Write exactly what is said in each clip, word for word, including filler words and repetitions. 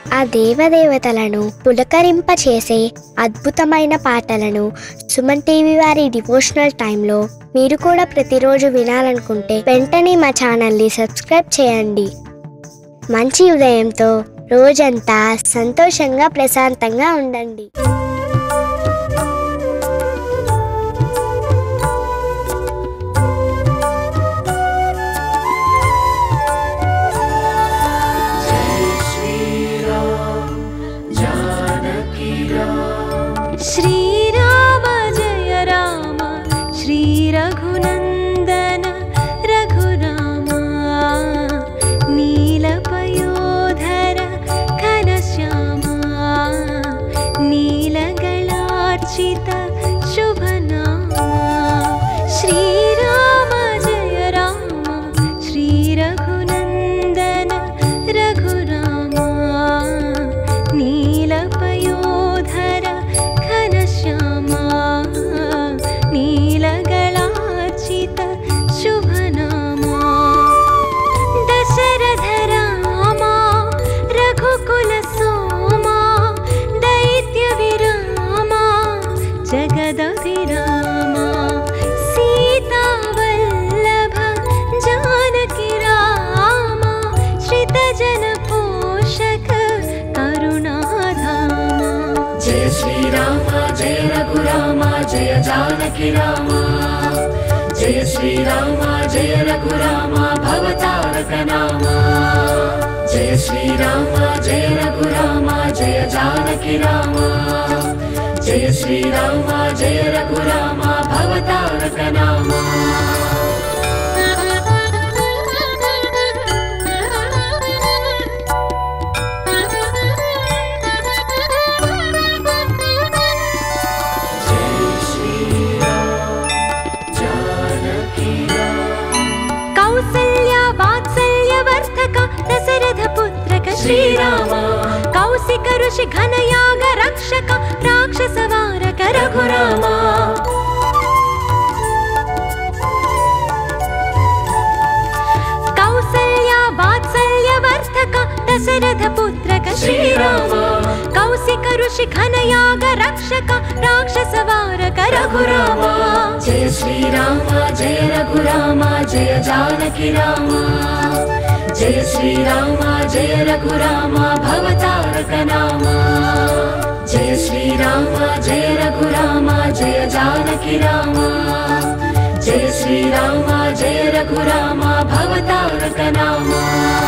ఆ దేవదేవతలను పులకరింపచేసే అద్భుతమైన పాటలను సుమన్ టీవీ వారి డివోషనల్ టైంలో మీరు కూడా ప్రతిరోజు వినాలనుకుంటే వెంటనే మా ఛానల్ని సబ్స్క్రైబ్ చేయండి. మంచి ఉదయంతో రోజంతా సంతోషంగా ప్రశాంతంగా ఉండండి. श्रीराम जय राम श्री रघुनंदन रघुरामा नीलपयोधर घनश्यामा नीलगलार्चित शुभनामा श्रीराम जय राम श्री रघुनंदन रघुरामा नीलपयोधर नीलगलार्चित शुभनामा दशरथ रामा रघुकुल सोमा दैत्य विरामा जगदभिरामा सीता वल्लभ जानकी रामा श्रितजन पोषक करुणाधामा जय श्री राम जय रघुरामा जय जानकी रामा जय श्री राम जय रघुरामा भवतारक नामा जय श्री राम जय रघुरामा जय जानकी रामा जय श्री राम जय रघुरामा भवतारक नामा श्रीराम कौशिक ऋषि घनयाग रक्षक राक्षस वारक रघुरामा कौसल्या वात्सल्य वर्धक दशरथ पुत्रक श्रीराम कौशिक ऋषि घनयाग रक्षक राक्षस वारक रघुरामा जय श्री राम जय रघुरामा जय जानकी रामा जय श्री राम जय रघुरामा भवतारक नामा जय श्री राम जय रघुरामा जय जानकी रामा जय श्री राम जय रघुरामा भवतारक नामा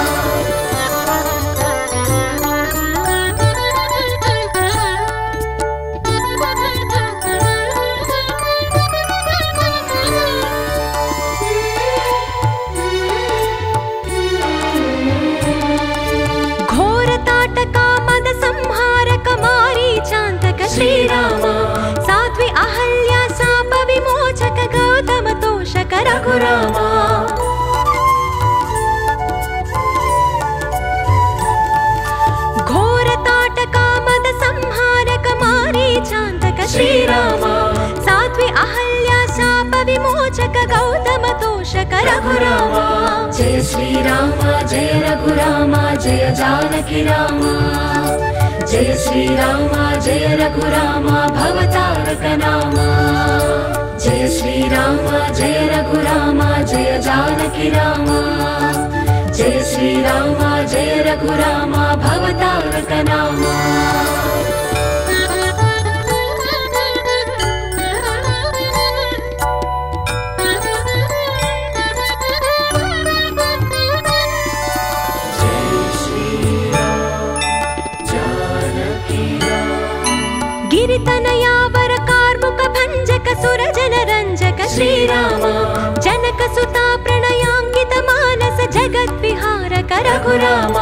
श्रीराम साध्वी अहल्या शाप विमोचक गौतम तोषक रघुरामा घोर ताटका मद संहारक मारीचांतक श्रीराम साध्वी अहल्या शाप विमोचक गौतम तोषक रघुरामा जय श्री राम जय रघुरामा जय जानकी रामा जय श्री राम जय रघुरामा भवतारक नामा जय श्री राम जय रघुरामा जय जानकी रामा जय श्री राम जय रघुरामा भवतारक नामा गिरितनयावर कार्मुक भंजक सुरजन रंजक श्रीराम जनक सुता प्रणयांकित मानस जगत विहारक रघुरामा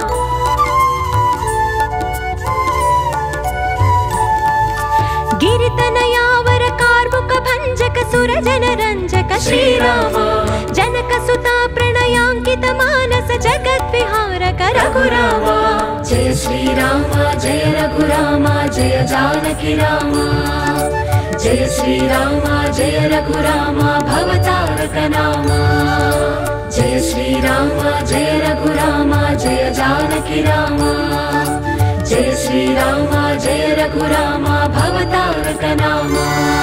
गिरितनयावर कार्मुक भंजक सुरजन रंजक श्रीराम जनक सुता प्रणयांकित मानस जगत विहारक रघुरामा जय श्री राम जय रघुरामा जय जानकी रामा जय श्री राम जय रघुरामा भवतारक नामा जय श्री राम जय रघुरामा जय जानकी रामा श्रीराम जय रघुराम भवतारक नाम।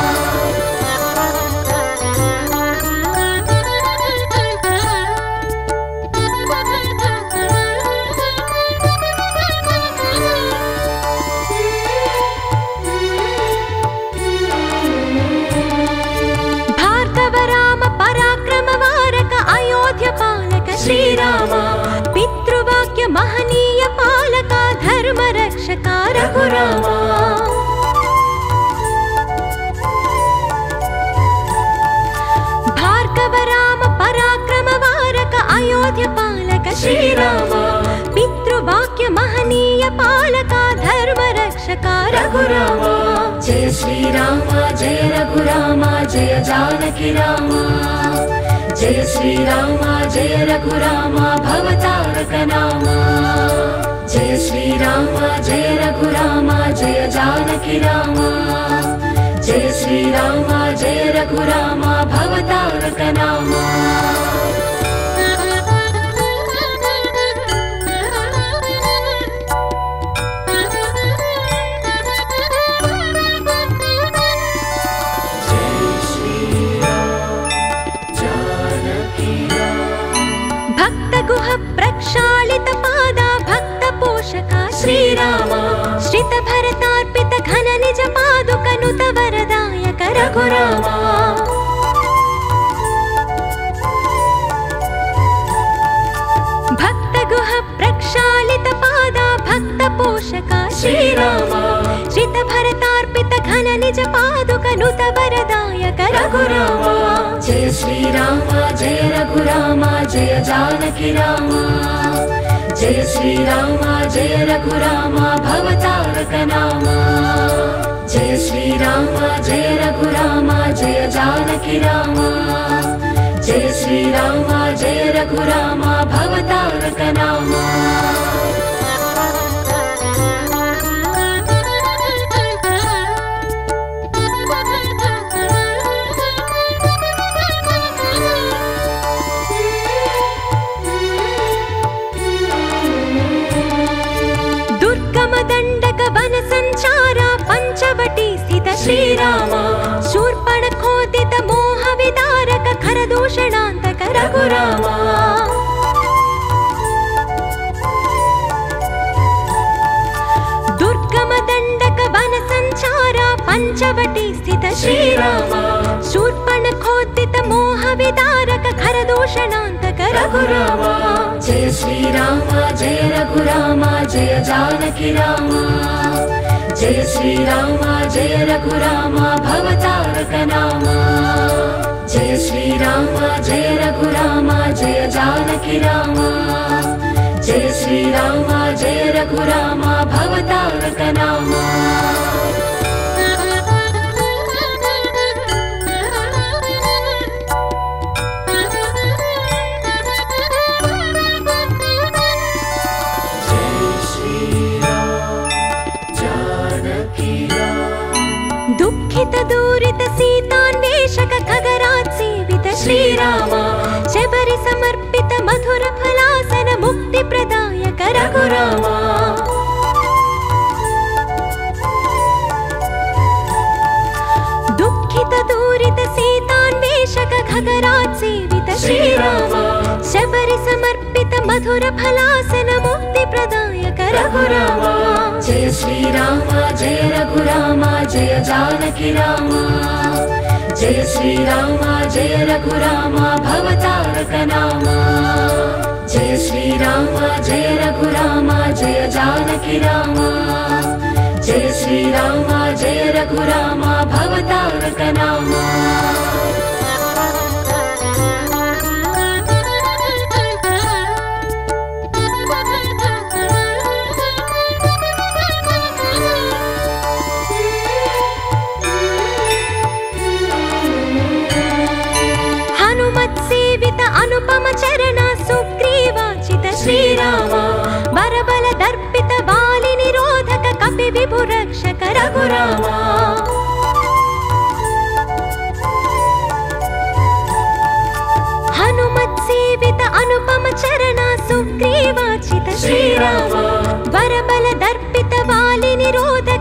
श्रीराम पितृवाक्य महनीय पालका धर्म रक्षका रघुराम। भार्गव राम पराक्रम वारक अयोध्य पालक श्रीराम पितृवाक्य महनीय पालका धर्म रक्षका रघुराम। जय श्रीराम जय रघुराम जय जानकी राम। जय श्रीराम जय रघुराम भवतारक नाम। जय श्रीराम जय रघुराम जय जानकी राम। जय श्रीराम जय रघुराम भवतारक नाम। प्रक्षालित पादा भक्त पोषका श्रीराम श्रित भरतार्पित घन निज पादुक नुत वरदायक रघुराम। भक्त गुह प्रक्षालित पादा भक्त पोषका श्रीराम श्रित भरतार्पित घन निज पादुक नुत वरदायक रघुराम। जय श्रीराम जय रघुराम जय जानकी राम। जय श्रीराम जय रघुराम भवतारक नाम। जय श्रीराम जय रघुराम जय जानकी राम। जय श्रीराम जय रघुराम भवतारक नाम। श्रीराम शूर्पणखोदित मोह विदारक खर दूषणान्तक रघुराम। दुर्गम दंडक वन संचार पंचवटी स्थित श्रीराम शूर्पणखोदित मोह विदारक खर दूषणान्तक रघुराम। जय श्रीराम जय रघुराम जय जानकी राम। जय श्रीराम जय रघुराम भवतारक नाम। जय श्रीराम जय रघुराम जय जानकी राम। जय श्रीराम जय रघुराम भवतारक नाम। दुःखित दूरित सीतान्वेषक खगराज सेवित श्रीराम शबरि समर्पित मधुर फलासन मुक्ति प्रदायक रघुराम। दुःखित दूरित सीतान्वेषक खगराज सेवित श्रीराम शबरि समर्पित मधुर फलासन मुक्ति प्रदायक रघुराम। जय श्रीराम जय रघुराम जय जानकी राम। जय श्रीराम जय रघुराम भवतारक नाम। जय श्रीराम जय रघुराम जय जानकी राम। जय श्रीराम जय रघुराम भवतारक नाम। अनुपम चरण सुग्रीवाचित श्रीराम बरबल दर्पित बाली निरोधक कपि विभु रक्षक रघुराम। हनुमत सेवित अनुपम चरण सुग्रीवाचित श्रीराम बरबल दर्पित बाली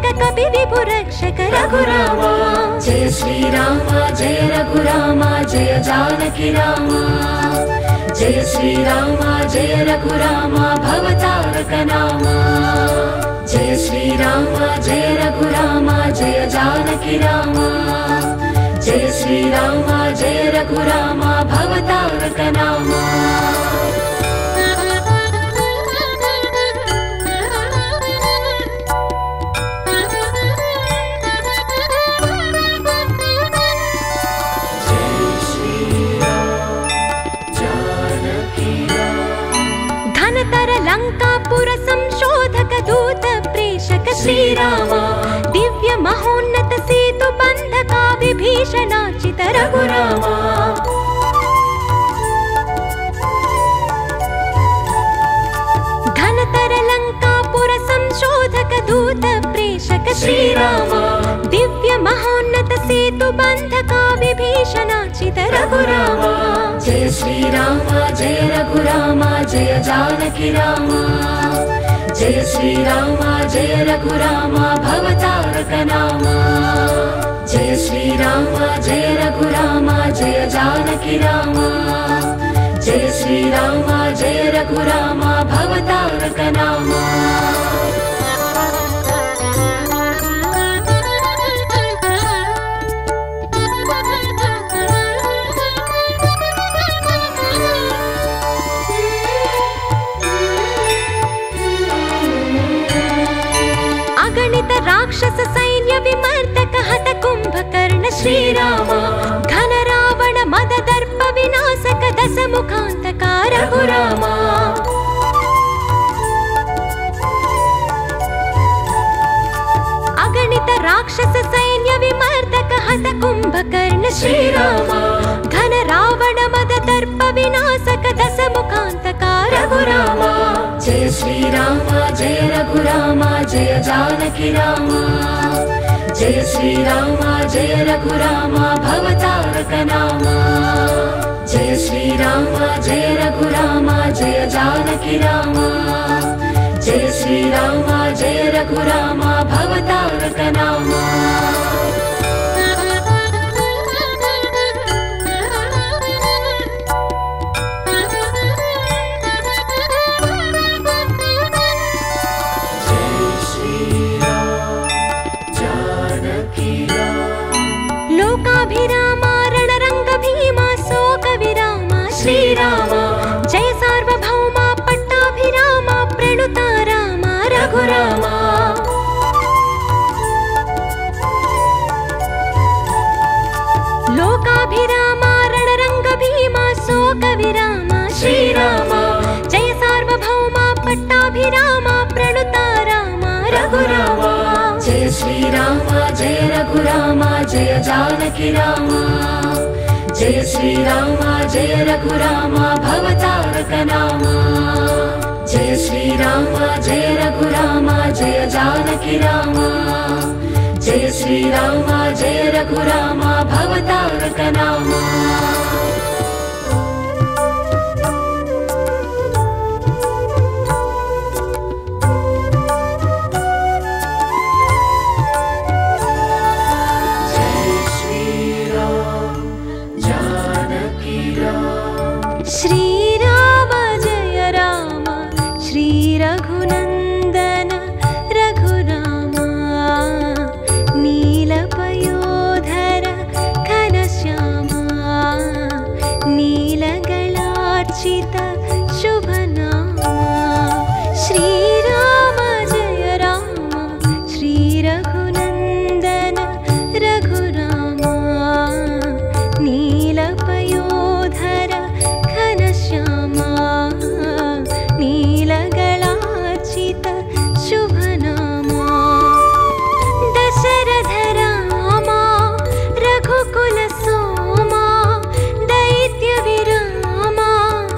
कपि विभुरक्षक रघुराम जय श्रीराम जय रघुराम जय जानकी राम जय श्रीराम जय रघुराम भवतारक नाम जय श्रीराम जय रघुराम जय जानकी राम जय श्रीराम जय रघुराम भवतारक नाम लंकापुर संशोधक दूत प्रेषक श्रीराम दिव्य महोन्नत सेतु बंधका विभीषणाचित रघुराम घनतर लंकापुर संशोधक दूत प्रेषक श्रीराम दिव्य महोन्नत सेतु बंधका विभीषणाचित रघुराम जय श्रीराम जय रघुराम जय जानकी राम जय श्रीराम जय रघुराम भवतारक नाम जय श्रीराम जय रघुराम जय जानकी राम जय श्रीराम जय रघुराम भवतारक नाम राक्षस सैन्य विमर्दक हत कुंभकर्ण श्रीराम घन रावण मद दर्प विनाशक दस मुखांतका रघुराम अगणित राक्षस सैन्य विमर्दक हत कुंभकर्ण श्रीराम घन रावण मद दर्प विनाशक दस मुखांतका रघुराम जय श्रीराम जय रघुराम जय जानकी राम जय श्रीराम जय रघुराम भवतारक नाम जय श्रीराम जय रघुराम जय जानकी राम जय श्रीराम जय रघुराम भवतारक नाम श्रीराम जय सार्वभौमा पट्टाभिराम प्रणुता राम रघुराम लोकाभिराम रणरंग भीमा शोक विराम श्रीराम जय सार्वभौमा पट्टाभिराम प्रणुता राम रघुराम जय श्रीराम जय रघुराम जय जानकी राम जय श्रीराम जय रघुराम भवतारक नाम जय श्रीराम जय रघुराम जय जानकी राम जय श्रीराम जय रघुराम भवतारक नाम श्रीराम जय राम श्री रघुनंदन रघुराम नीलपयोधर घनश्याम नीलगलार्चित शुभनाम श्रीराम जय राम श्री रघुनंदन रघुराम नीलपयोधर घनश्यामा नीलगलार्चित शुभनामा दशरथ रामा रघुकुल सोमा दैत्य विरामा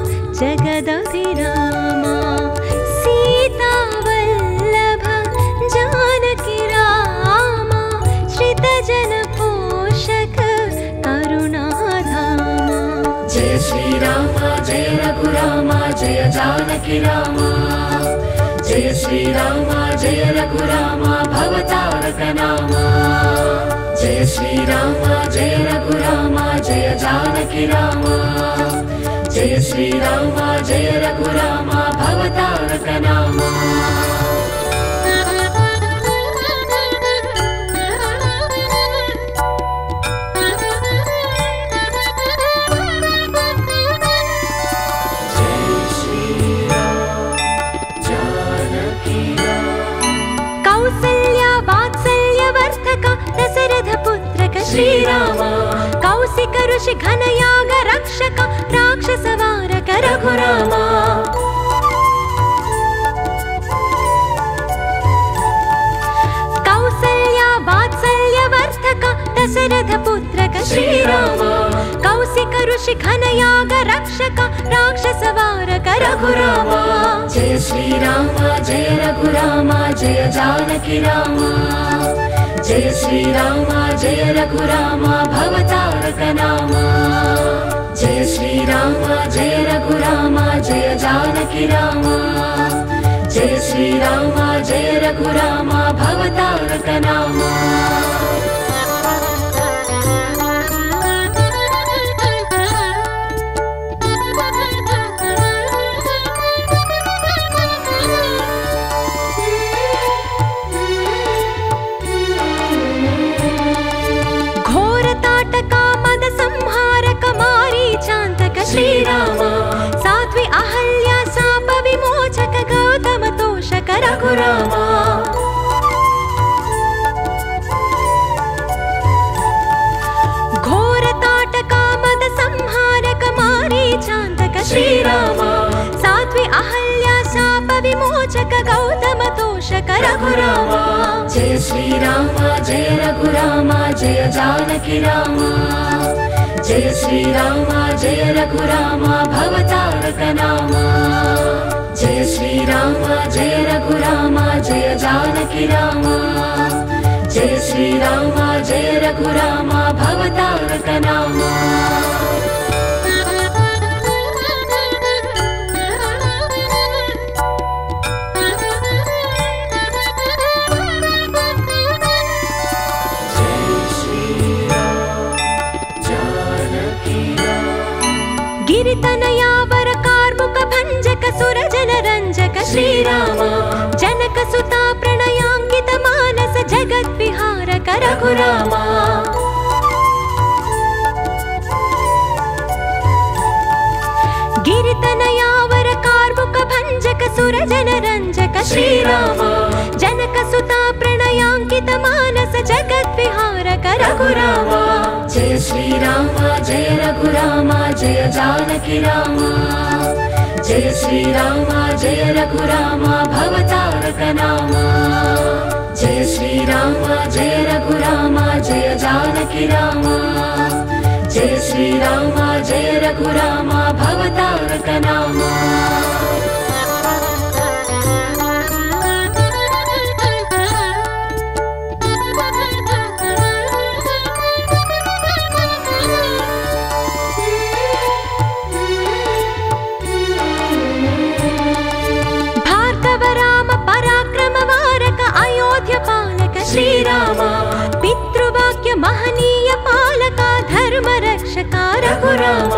जगदभिरामा सीता वल्लभ जानकी रामा श्रितजन पोषक करुणाधामा जय श्रीराम जय रघुराम जय जानकी राम जय श्रीराम जय रघुराम भवतारक भवतारक नाम जय श्री राम जय रघुराम जय जानकी राम जय श्री राम जय रघुराम भवतारक नाम श्री राम कौशिक ऋषि घन याग रक्षक राक्षस वारक रघुराम कौसल्या वात्सल्य वर्धक दशरथ पुत्रक श्री राम कौशिक ऋषि घन याग रक्षक राक्षस वारक रघुराम जय श्री राम जय रघुराम जय जानकी राम जय श्री राम जय रघुराम भवतारक नाम जय श्री राम जय रघुराम जय जानकी राम जय श्री राम जय रघुराम भवतारक नाम श्री राम साध्वी अहल्या शाप विमोचक गौतम तोषक रघुराम घोर ताटका मद संहारक मारीचांतक श्री राम साध्वी अहल्या शाप विमोचक गौतम तोषक रघुराम जय श्री राम जय रघुराम जय जानकी राम जय श्री राम जय रघुराम भवतारक नाम जय श्री राम जय रघुराम जय जानकी राम जय श्री राम जय रघुराम भवतारक नाम गिरितनयावर कार्मुक भंजक सुरजन रंजक श्री राम जनक सुता प्रणयांकित मानस जगत विहारक रघुराम गिरितनयावर कार्मुक भंजक सुरजन रंजक श्री राम जनक सुता प्रणयांकित मानस जगत विहारक रघुराम जय श्री राम जय रघुराम जय जानकी राम जय श्री राम जय रघुराम भवतारक नाम जय श्री राम जय रघुराम जय जानकी राम जय श्री राम जय रघुराम भवतारक नाम श्री राम पितृवाक्य महनीय पालका धर्म रक्षका रघुराम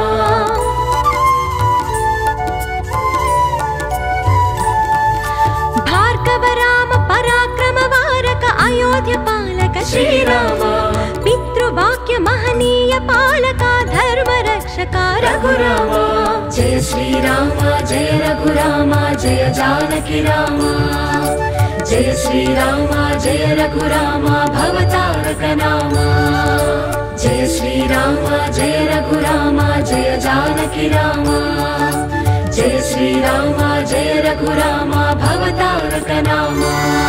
भार्गव राम पराक्रम वारक अयोध्य पालक श्री राम पितृवाक्य महनीय पालका धर्म रक्षका रघुराम जय श्री राम जय रघुराम जय जानकी राम जय श्री राम जय रघुराम भवतारक नाम जय श्री राम जय रघुराम जय जानकी राम जय श्री राम जय रघुराम भवतारक नाम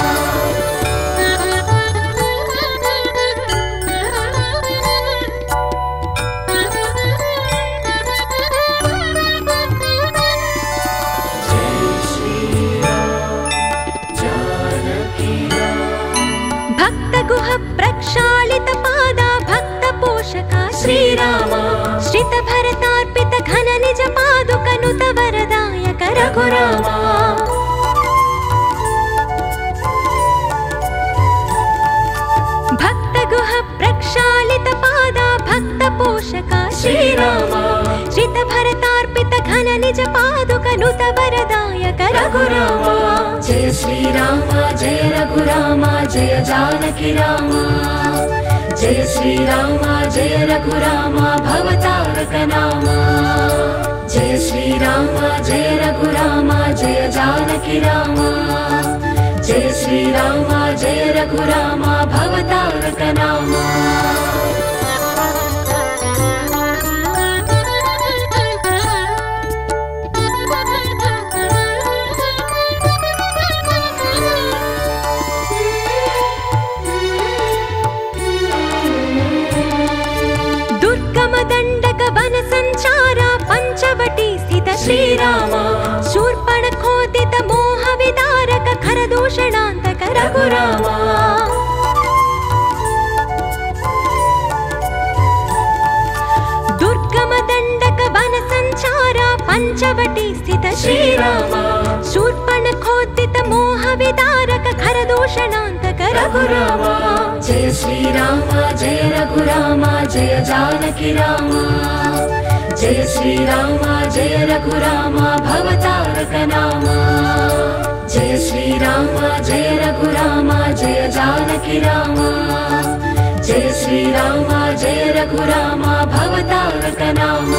प्रक्षालित पादा भक्त पोषका श्री राम श्रित भरतार्पित घन निज पादुक नुत वरदायक रघुराम पादुक नुत वरदायक रघुराम जय श्रीराम जय रघुराम जय जानकी राम जय श्रीराम जय रघुराम भवतारक नाम जय श्रीराम जय रघुराम जय जानकी राम जय श्रीराम जय रघुराम भवतारक नाम श्रीराम शूर्पणखोदित मोह विदारक खरदूषणान्तक रघुराम दुर्गम दण्डक वन संचार पंचवटी स्थित श्रीराम शूर्पणखोदित मोह विदारक खरदूषणान्तक रघुराम जय श्रीराम जय रघुराम जय जानकी राम जय श्रीराम जय रघुराम भवतारक नाम जय श्रीराम जय रघुराम जय जानकी राम जय श्रीराम जय रघुराम भवतारक नाम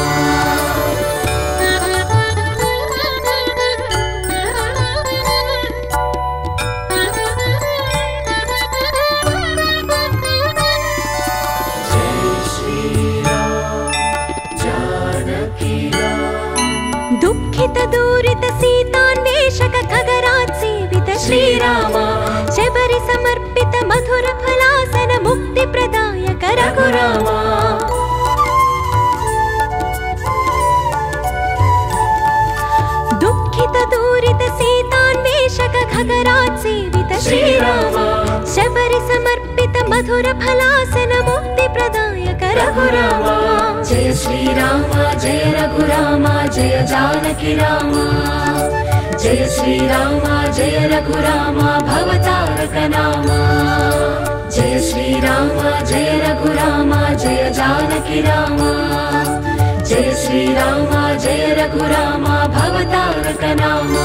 दुःखित दूरित सीतान्वेषक खगराज सेवित श्रीराम शबरि समर्पित मधुर फलासन मुक्ति प्रदायक रघुराम दुःखित दूरित सीतान्वेषक खगराज सेवित श्रीराम शबरि समर्पित मधुर फलासन मुक्ति प्रदायक रघुराम जय श्रीराम जय रघुराम जय जानकी राम जय श्रीराम जय रघुराम भवतारक नाम जय श्रीराम जय रघुराम जय जानकी राम जय श्रीराम जय रघुराम भवतारक नाम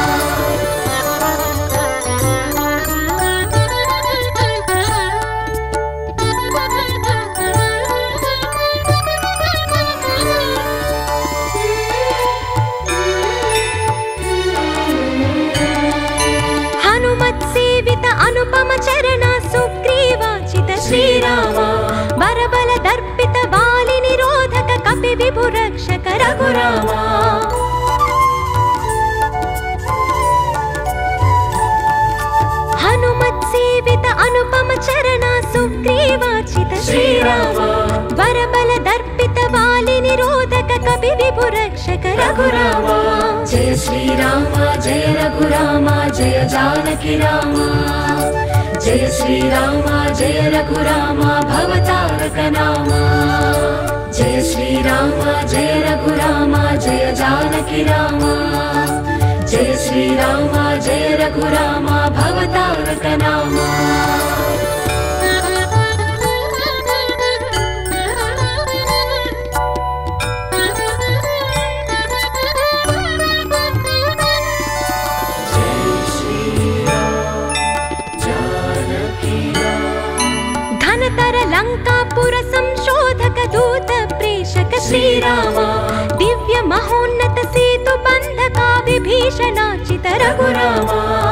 अनुपम चरण सुग्रीवाचित श्रीराम बरबल दर्पित बालि निरोधक कपि विभु रक्षक रघुराम हनुमत सेवित अनुपम चरण सुग्रीवाचित श्रीराम बरबल दर्पित बालि निरोधक कपि विभु रक्षक रघुराम जय श्रीराम जय रघुराम जय जानकी राम जय श्रीराम जय रघुराम भवतारक नाम जय श्रीराम जय रघुराम जय जानकी राम जय श्रीराम जय रघुराम भवतारक नाम लंकापुर संशोधक दूत प्रेषक श्रीराम दिव्य महोन्नत सेतु बंधका विभीषणाचित रघुराम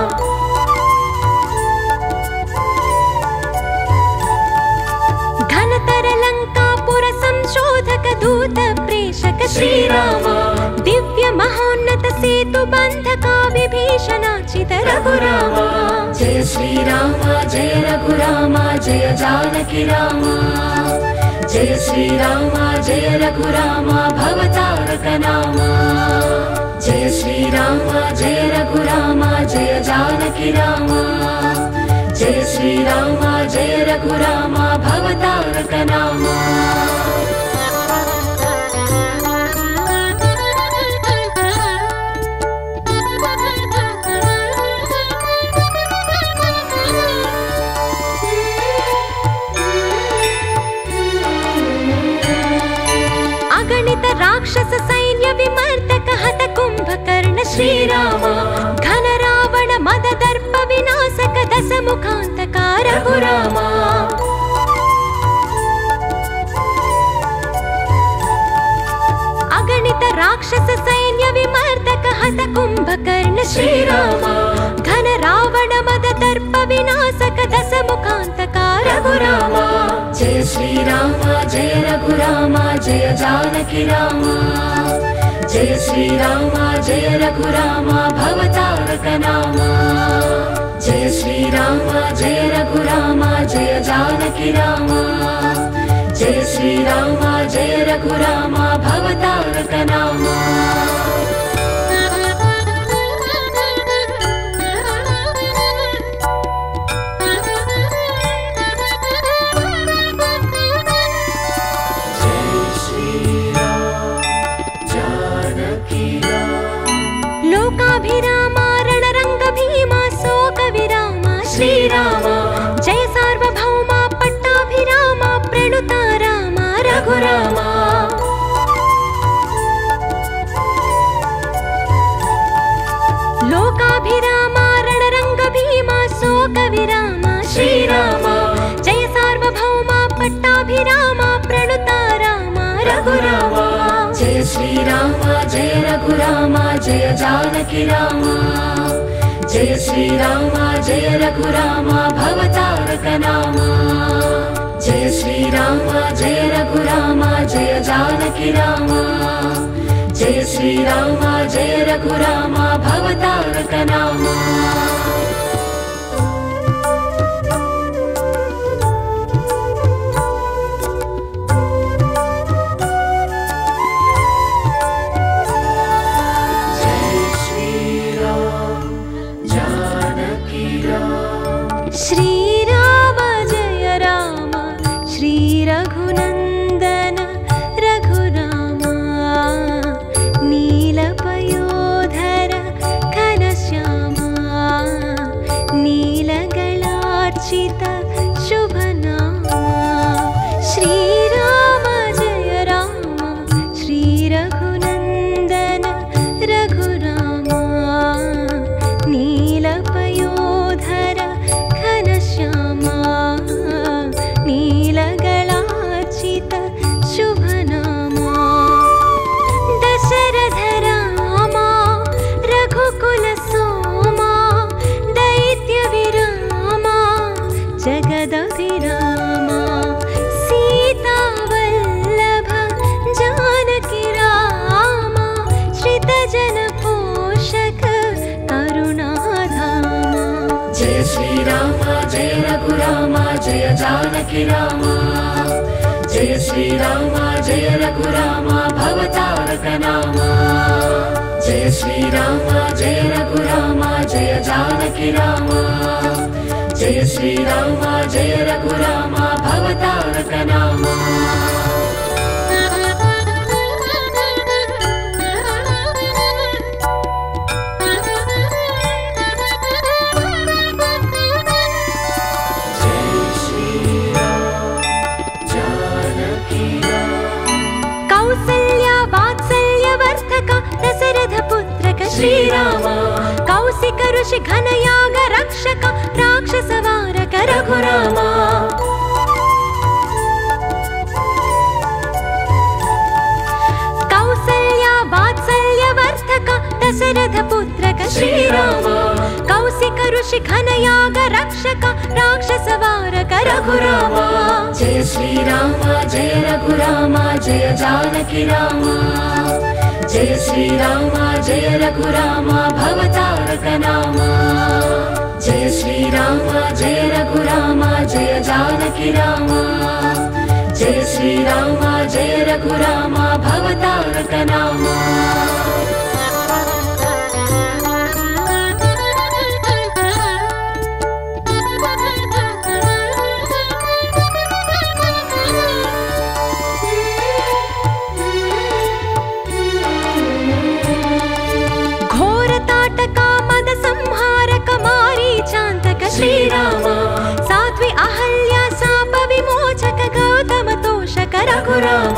घनतर लंकापुर संशोधक दूत प्रेषक श्रीराम दिव्य महोन्नत सेतु बंधका विभीषणाचित रघुराम जय श्रीराम जय रघुराम जय जानकी राम जय श्रीराम जय रघुराम भवतारक नाम जय श्रीराम जय रघुराम जय जानकी राम जय श्रीराम जय रघुराम भवतारक नाम राक्षस सैन्य विमर्दक हत कुंभ శ్రీరామ ఘన రావణ మద దర్ప వినాశక దశముఖాంతక రఘురామ అగణిత రాక్షస సైన్య విమర్దక హత కుంభకర్ణ శ్రీరామ ఘన రావణ మద దర్ప వినాశక దశముఖాంతక రఘురామ జయ శ్రీరామ జయ రఘురామ జయ జానకి రామ జయ శ్రీరామ జయ రఘురామ భవతారక నామ జయ శ్రీరామ జయ రఘురామ జయ జానకి రామ జయ శ్రీరామ జయ రఘురామ భవతారక నామ లోకాభిరామ రణరంగ భీమ శోక విరామ శ్రీరామ జయ సార్వభౌమ పట్టాభిరామ ప్రణుత రామ రఘురామ లోకాభిరామ రణరంగ భీమ శోక విరామ శ్రీరామ జయ సార్వభౌమ పట్టాభిరామ ప్రణుత రామ రఘురామ జయ శ్రీరామ జయ రఘురామ జయ జానకి రామ జయ శ్రీరామ జయ రఘురామ భవతారక నామ జయ శ్రీరామ జయ రఘురామ జయ జానకి రామ జయ శ్రీరామ జయ రఘురామ భవతారక నామ శ్రీరామ జయ రామ శ్రీ రఘునందన రఘురామ నీలపయోధర ఘనశ్యామ నీలగళార్చిత శుభనామ శ్రీరామ జయ రామ శ్రీ రఘునందన రఘురామ నీలపయోధర ఘనశ్యామా నీలగళార్చిత శుభనామా దశరథ రామా రఘుకుల సోమా దైత్య విరామా జగదభిరామా సీతావల్లభ జానకి రామా శ్రితజన పోషక కరుణాధామా జయ శ్రీరామ జయ రఘురామ జయ జానకి రామ జయ శ్రీరామ జయ రఘురామ భవతారక నామ జయ శ్రీరామ జయ రఘురామ జయ జానకి రామ జయ శ్రీరామ జయ రఘురామ భవతారక నామ కౌసల్య వాత్సల్య వర్ధక దశరథ పుత్రక శ్రీరామ కౌశిక ఋషి ఘనయాగ రక్షక రాక్షస వారక రఘురామ కౌసల్య వాత్సల్య వర్ధక దశరథ పుత్రక శ్రీరామ కౌశిక ఋషి ఘనయాగ రక్షక రాక్షస వారక రఘురామ జయ శ్రీరామ జయ రఘురామ జయ జానకి రామ జయ శ్రీరామ జయ రఘురామ భవతారక నామ జయ శ్రీరామ జయ రఘురామ జయ జానకి రామ జయ శ్రీరామ జయ రఘురామ భవతారక నామ శ్రీరామ సాధ్వి అహల్య శాప విమోచక గౌతమ తోషక రఘురామ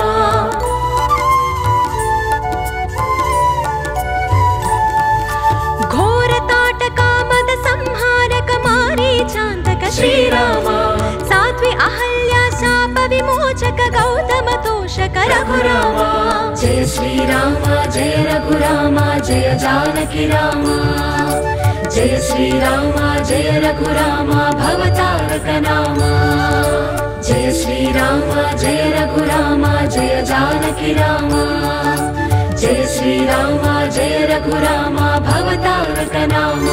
विमोचक गौतम तोषक रघुराम। जय श्री राम जय रघुराम जय जानकी राम। जय श्री राम जय रघुराम भवतारक नाम। जय श्री राम जय रघुराम जय जानकी राम। जय श्री राम जय रघुराम भवतारक नाम।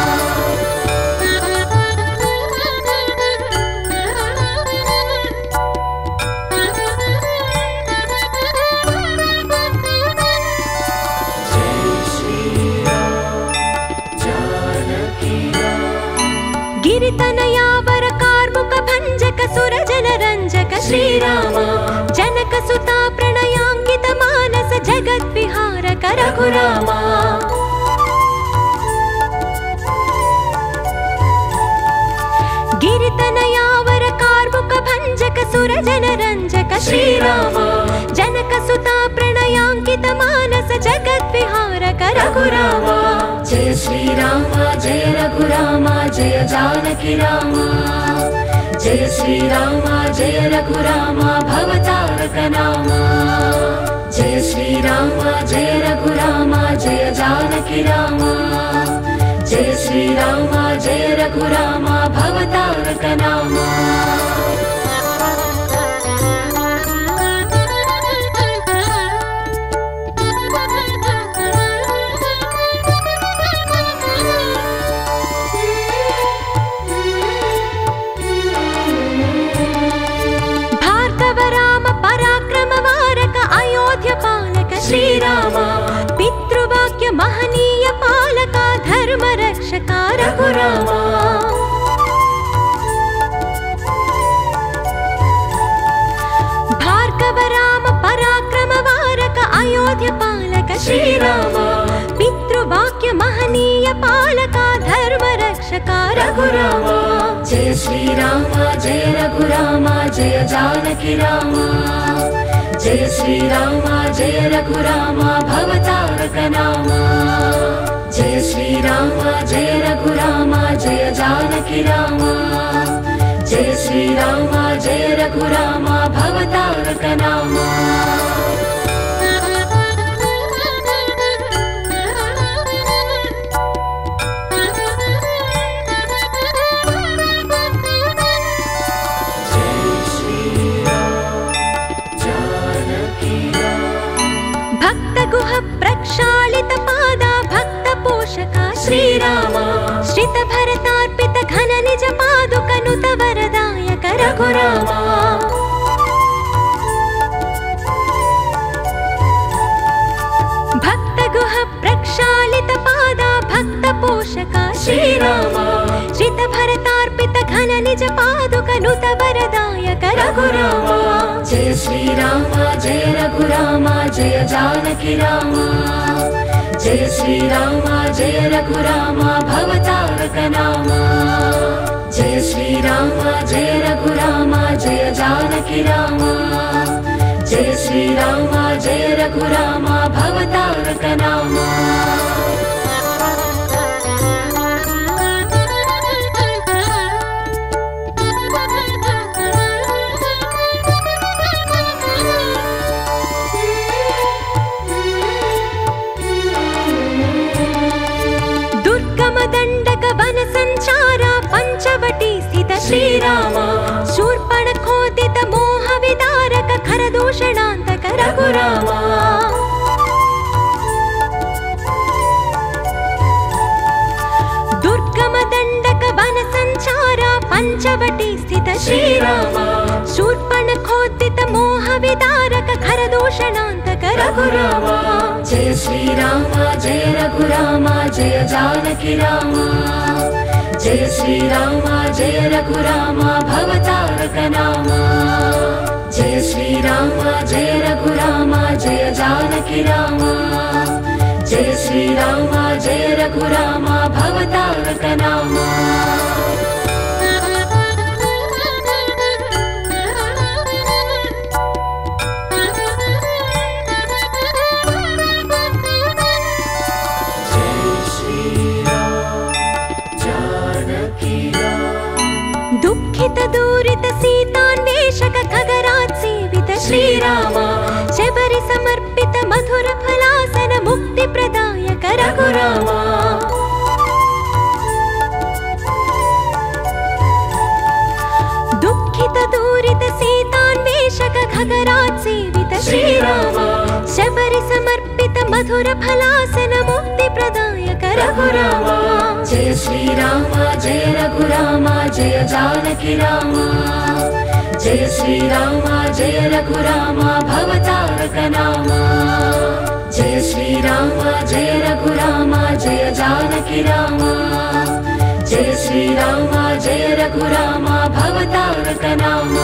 गिरितनयावर कार्मुक भंजक सुरजन रंजक श्रीराम। जनक सुता प्रणयांकित मानस जगत विहारक रघुराम। गिरितनयावर कार्मुक भंजक सुरजन रंजक श्रीराम। जनक सुता प्रणयांकित मानस जगत विहारक रघुराम। जय श्री राम जय रघुराम जय जानकी राम। जय श्री राम जय रघुराम भवतारक नाम। जय श्री राम जय रघुराम जय जानकी राम। जय श्री राम जय रघुराम भवतारक नाम। श्रीराम पितृवाक्य महनीय पालका धर्म रक्षका रघुराम। भार्गव राम पराक्रम वारक अयोध्य पालक श्रीराम। पितृवाक्य महनीय पालका धर्म रक्षका रघुराम। जय श्री राम जय रघुराम जय जानकी राम। जय श्री राम जय रघुराम भवतारक नाम। जय श्री राम जय रघुराम जय जानकी राम। जय श्री राम जय रघुराम भवतारक नाम। प्रक्षालित पादा भक्त पोषका श्रीराम। श्रित भरतार्पित घन निज पादुक नुत वरदायक रघुराम। भक्त गुह प्रक्षालित पादा भक्त पोषका श्रीराम। श्रित भरतार्पित घन निज पादुक नुत वरदायक रघुराम। जय श्री राम जय रघुराम जय जानकी राम। जय श्री राम जय रघुराम भवतारक नाम। जय श्री राम जय रघुराम जय जानकी राम। जय श्री राम जय रघुराम भवतारक नाम। श्रीराम शूर्पणखोदित मोह विदारक खरदूषणान्तक रघुराम। दुर्गम दण्डक वन संचार पंचवटी स्थित श्रीराम। शूर्पणखोदित मोह विदारक खरदूषणान्तक रघुराम। जय श्री राम जय रघुराम जय जानकी राम। जय श्री राम जय रघुराम भवतारक नाम। जय श्री राम जय रघुराम जय जानकी राम। जय श्री राम जय रघुराम भवतारक नाम। दुःखित दूरित सीतान्वेषक खगराज सेवित శ్రీరామ శబరి సమర్పిత మధుర ఫలాసన ముక్తి ప్రదాయక రఘురామ దుఃఖిత దూరిత సీతాన్వేషక ఖగరాజ్ సేవిత శ్రీరామ శబరి సమర్పిత మధుర ఫలాసన ముక్తి ప్రదాయక రఘురామ జయ శ్రీరామ జయ రఘురామ జయ జానకి రామ జయ శ్రీరామ జయ రఘురామ భవతారక నామ జయ శ్రీరామ జయ రఘురామ జయ జానకి రామ జయ శ్రీరామ జయ రఘురామ భవతారక నామ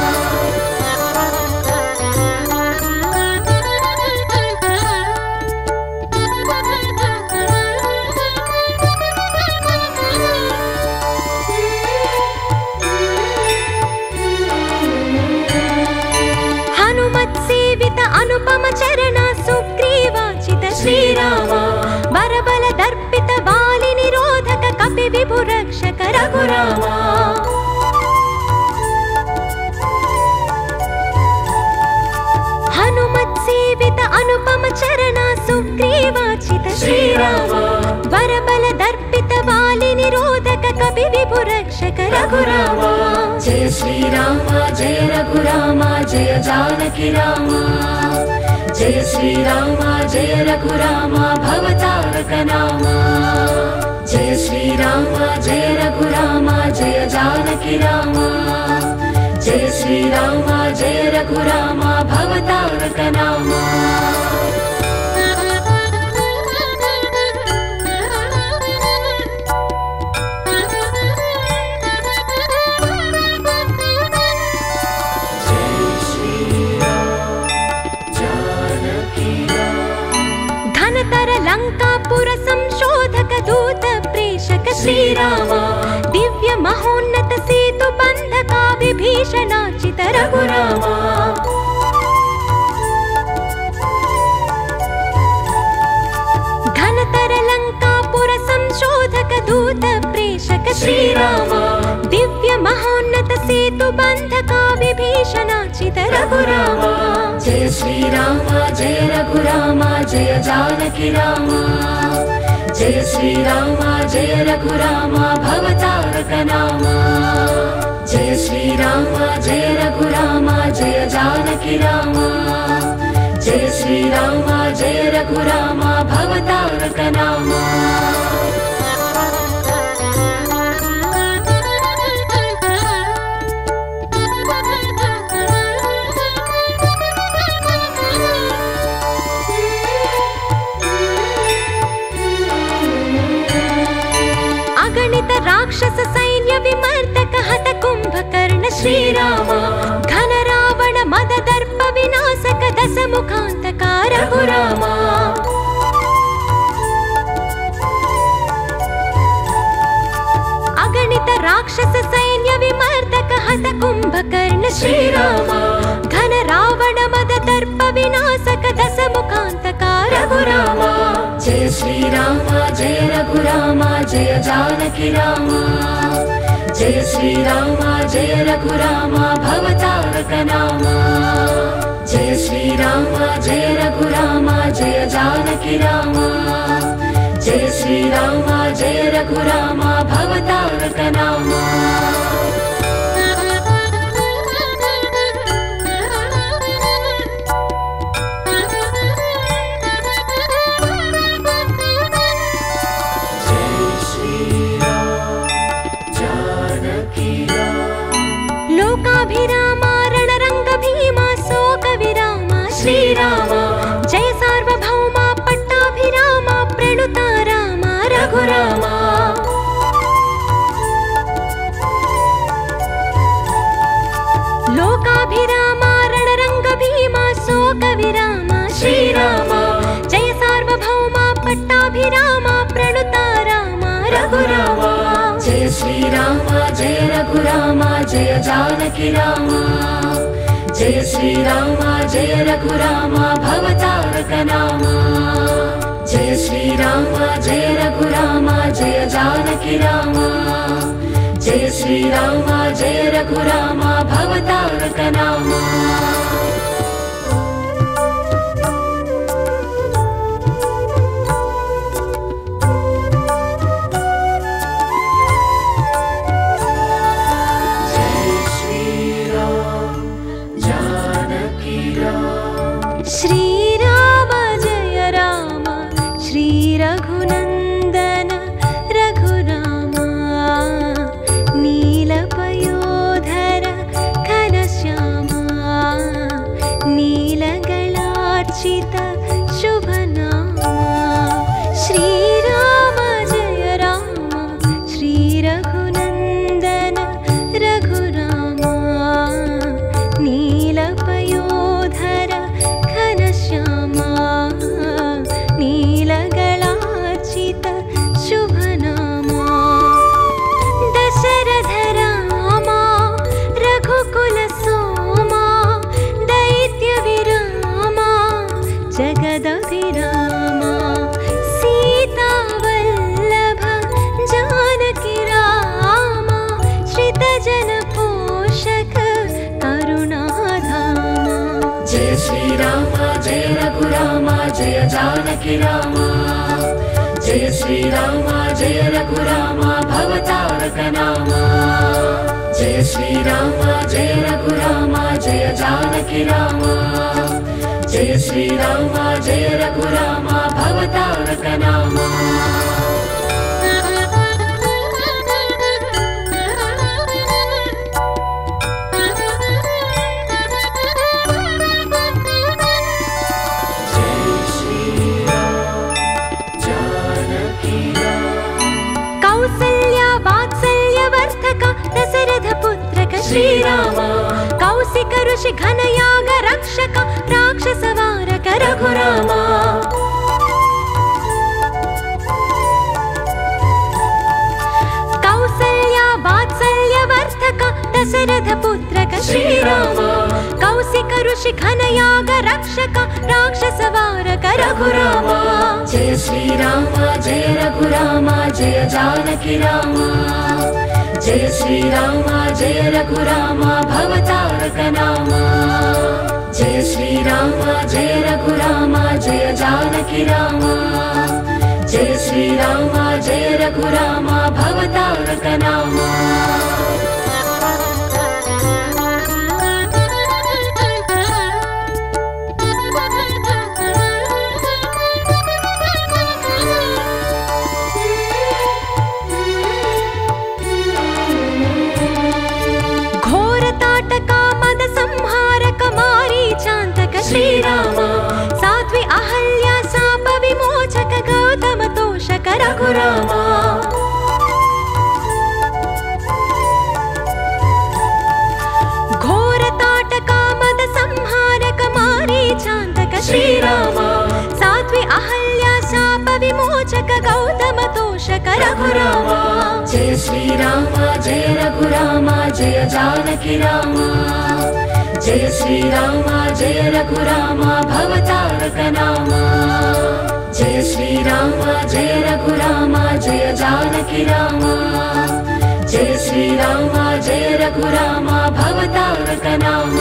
अनुपम चरण सुग्रीवाचित श्रीराम बरबल दर्पित बालि निरोधक कपि विभु रक्षक रघुराम हनुमत सेवित अनुपम चरण सुग्रीवाचित श्रीराम बरबल दर्पित बालि निरोधक कपि विभु रक्षक रघुराम जय श्रीराम जय रघुराम जय जानकी राम जय श्रीराम जय रघुराम भवतारक नाम जय श्रीराम जय रघुराम जय जानकी राम जय श्रीराम जय रघुराम भवतारक नाम लंकापुर संशोधक दूत प्रेषक श्रीराम दिव्य महोन्नत सेतु बंधका विभीषणाचित रघुराम घनतर लंकापुर संशोधक दूत प्रेषक श्रीराम दिव्य महोन्नत सेतु बंधका विभीषणाचित रघुराम जय श्रीराम जय रघुराम जय जानकी राम जय श्रीराम जय रघुराम भवतारक नाम जय श्रीराम जय रघुराम जय जानकी राम जय श्रीराम जय रघुराम भवतारक नाम राक्षस सैन्य विमर्दक हत कुंभकर्ण श्रीराम घन रावण मद दर्प विनाशक दस मुखांतक रघुराम अगणित राक्षस सैन्य विमर्दक हत कुंभकर्ण श्रीराम घन रावण मद दर्प विनाशक दस मुखांतक रघुराम जय श्रीराम जय रघुराम जय जानकी राम जय श्रीराम जय रघुराम भवतारक नाम जय श्रीराम जय रघुराम जय जानकी राम जय श्रीराम जय रघुराम भवतारक नाम श्रीराम जय सार्वभौम पट्टाभिराम प्रणुता राम रघुराम लोकाभिराम रणरंग भीमा शोक विराम श्रीराम जय सार्वभौम पट्टाभिराम प्रणुता राम रघुराम जय श्रीराम जय रघुराम जय जानकी राम जय श्रीराम जय रघुराम भवतारक नाम जय श्रीराम जय रघुराम जय जानकी राम जय श्रीराम जय रघुराम भवतारक नाम जानकी राम जय श्री राम जय रघुराम भवतारक नाम जय श्री राम जय रघुराम जय जानकी राम जय श्री राम जय रघुराम भवतारक नाम श्री राम कौशिक ऋषि घन याग रक्षक राक्षस वारक रघुराम कौसल्या वात्सल्य वर्धक दशरथ पुत्रक श्री राम कौशिक ऋषि घन याग रक्षक राक्षस वारक रघुराम जय श्री राम जय रघुराम जय जानकी राम जय श्री राम जय रघुराम भवतारक नाम जय श्री राम जय रघुराम जय जानकी राम जय श्री राम जय रघुराम भवतारक नाम श्री राम साध्वी अहल्या शाप विमोचक गौतम तोषक रघुराम घोर ताटका मद संहारक मारीचांतक श्री राम साध्वी अहल्या शाप विमोचक गौतम तोषक रघुराम जय श्री राम जय रघुराम जय जानकी राम जय श्री राम जय रघुराम भवतारक नाम जय श्री राम जय रघुराम जय जानकी राम जय श्री राम जय रघुराम भवतारक नाम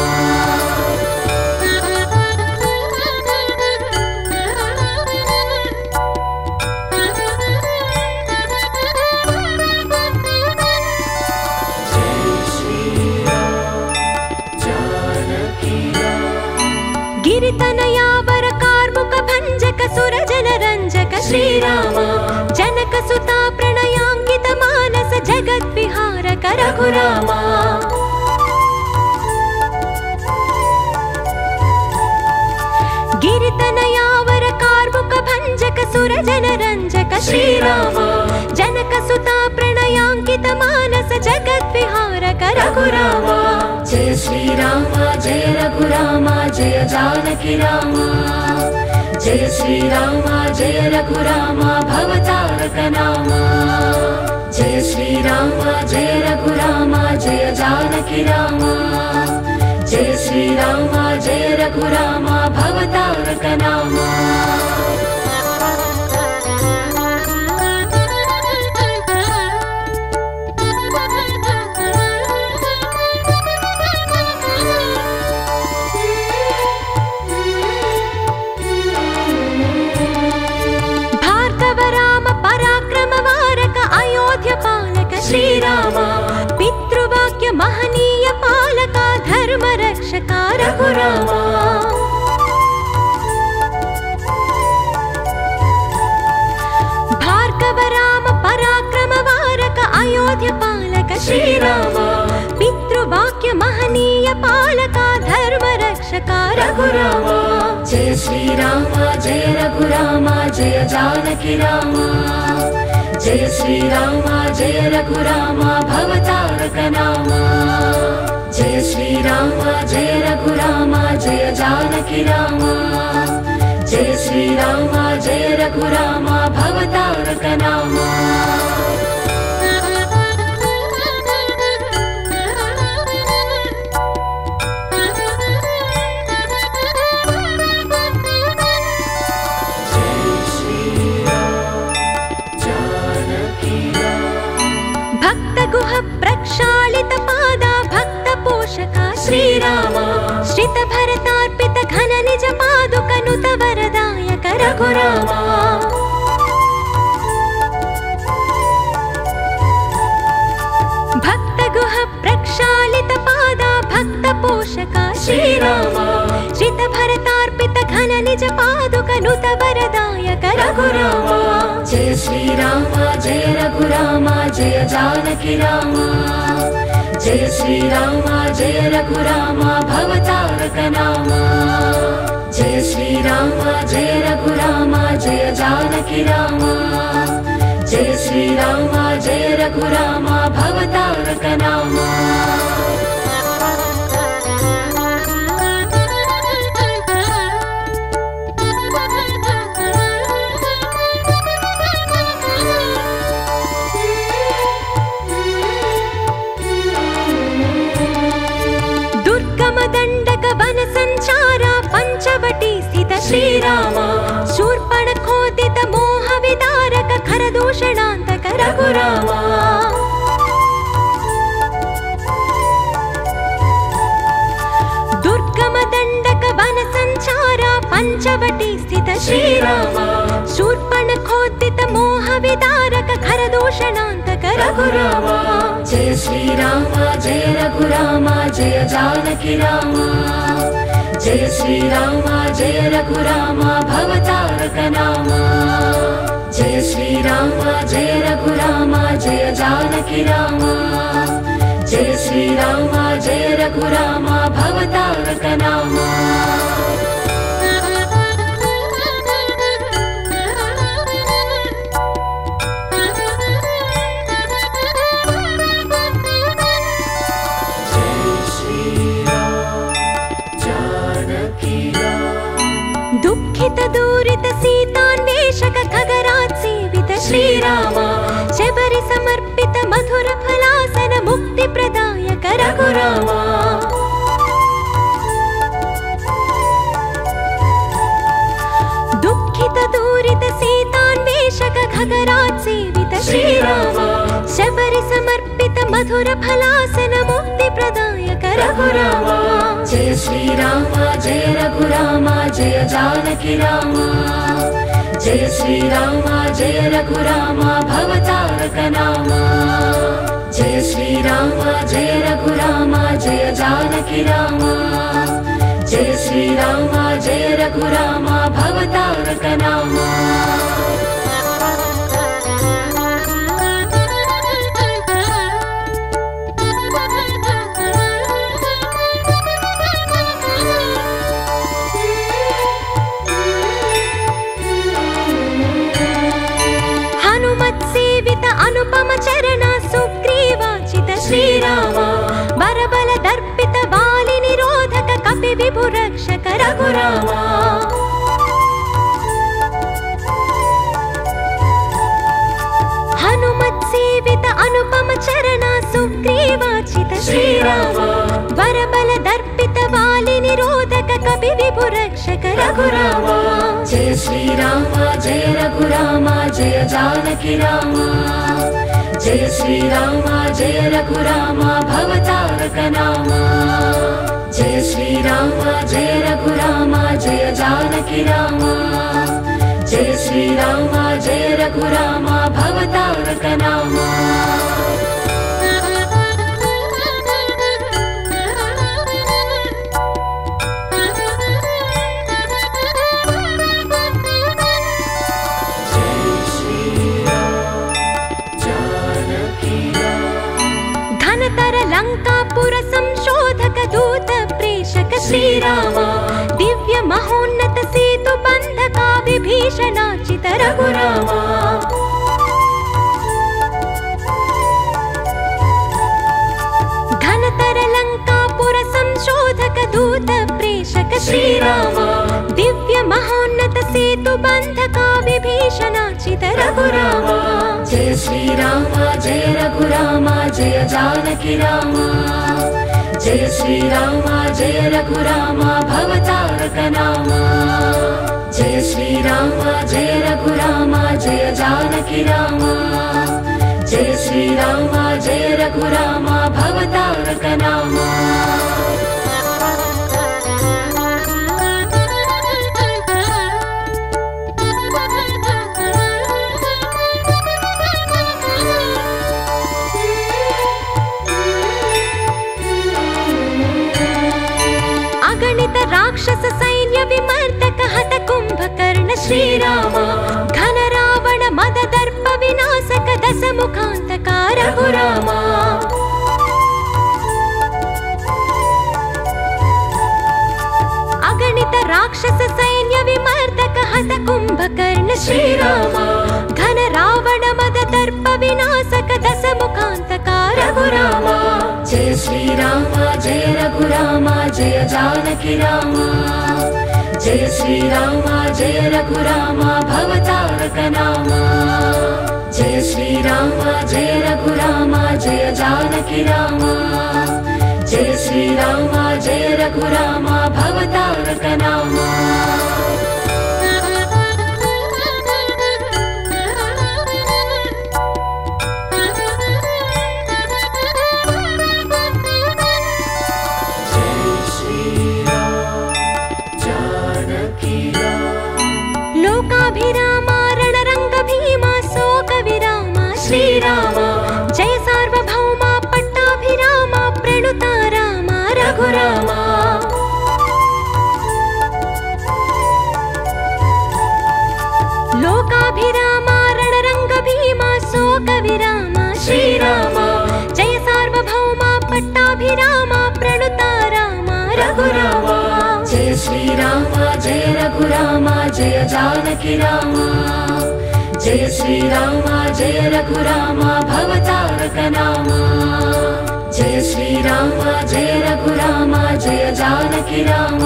गिरितनयावर कार्मुक भंजक सुरजन रंजक श्री राम जनक सुता प्रणयांकित मानस जगत विहारक रघुराम गिरितनयावर कार्मुक भंजक सुरजन रंजक श्री राम जनक सुता प्रणयांकित मानस जगत विहारक रघुराम जय श्री राम जय रघुराम जय जानकी राम जय श्री राम जय रघुराम भवतारक नाम जय श्री राम जय रघुराम जय जानकी राम जय श्री राम जय रघुराम भवतारक नाम श्री राम पितृवाक्य महनीय पालका धर्म रक्षका रघुराम भार्गव राम पराक्रम वारक अयोध्या पालक श्री राम पितृवाक्य महनीय पालका धर्म रक्षका रघुराम जय श्री राम जय रघुराम जय जानकी राम जय श्री राम जय रघुराम भवतारक नाम जय श्री राम जय रघुराम जय जानकी राम जय श्री राम जय रघुराम भवतारक नाम प्रक्षालित पादा भक्त पोषका श्री राम श्रित भरतार्पित घन निज पादुक नुत वरदायक रघुरामा भक्त गुह प्रक्षालित पादा भक्त पोषका श्रीरामा श्रित भरतार्पित घन निज पादुक नुत वरदायक रघुरामा जय श्रीरामा जय रघुरामा जय जानकी रामा जय श्रीरामा जय रघुरामा भवतारक नामा जय श्रीरामा जय रघुरामा जय जानकी रामा जय श्रीरामा जय रघुरामा भवतारक नामा पंचवटी स्थित श्रीरामा शूर्पणखोदित मोह विदारक खरदूषणान्तक रघुरामा दुर्गम दण्डक वन संचार पंचवटी स्थित श्रीरामा शूर्पणखोदित मोह विदारक खरदूषणान्तक रघुरामा जय श्रीरामा जय रघुरामा जय जानकी रामा जय श्रीरामा जय रघुरामा भवतारक नामा जय श्रीरामा जय रघुरामा जय जानकी रामा जय श्रीरामा जय रघुरामा भवतारक नामा दुःखित दूरित सीतान्वेषक खगराज सेवित श्रीरामा शबरि समर्पित मधुर फलासन मुक्ति प्रदायक रघुरामा दुःखित दूरित सीतान्वेषक खगराज सेवित श्रीरामा शबरि समर्पित मधुर फलासन मुक्ति प्रदायक रघुरामा जय श्रीरामा जय रघुरामा जय जानकी रामा जय श्रीरामा जय रघुरामा भवतारक नामा जय श्रीरामा जय रघुरामा जय जानकी रामा जय श्रीरामा जय रघुरामा भवतारक नामा अनुपम चरण सुग्रीवाचित श्रीरामा बरबल दर्पित बालि निरोधक कपि विभु रक्षक रघुरामा हनुमत सेवित अनुपम चरण सुग्रीवाचित श्रीरामा बरबल दर्पित बालि निरोधक कपि विभु रक्षक रघुरामा जय श्रीरामा जय रघुरामा जय जानकी रामा जय श्रीरामा जय रघुरामा भवतारक नामा जय श्रीरामा जय रघुरामा जय जानकी रामा जय श्रीरामा जय रघुरामा भवतारक नामा लंकापुर संशोधक दूत प्रेषक श्रीरामा दिव्य महोन्नत सेतु बंधका विभीषणाचित रघुरामा घनतर लंकापुर संशोधक दूत प्रेषक श्रीरामा दिव्य महोन्नत सेतु बंधका विभीषणाचित रघुरामा जय श्रीरामा जय रघुरामा जय जानकी रामा जय श्रीरामा जय रघुरामा भवतारक नामा जय श्रीरामा जय रघुरामा जय जानकी रामा जय श्रीरामा जय रघुरामा भवतारक नामा श्रीराम घन रावण मद दर्प विनाशक दशमुखान्तक रघुराम अगणित राक्षस सैन्य विमर्दक हत कुंभकर्ण श्रीराम घन रावण मद दर्प विनाशक दशमुखान्तक रघुराम जय श्रीराम जय रघुराम जय जानकी राम जय श्रीराम जय रघुराम भवतारक नाम जय श्रीराम जय रघुराम जय जानकी राम जय श्रीराम जय रघुराम भवतारक नाम श्रीराम जय सार्वभौम पट्टाभिराम प्रणुता राम रघुराम लोकाभिराम रणरंग भीमा शोक विराम श्रीराम जय सार्वभौम पट्टाभिराम प्रणुता राम रघुराम जय श्रीराम जय रघुराम जय जानकी राम जय श्रीराम जय रघुराम भवतारक नाम जय श्रीराम जय रघुराम जय जानकी राम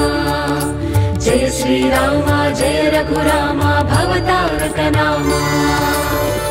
जय श्रीराम जय रघुराम भवतारक नाम।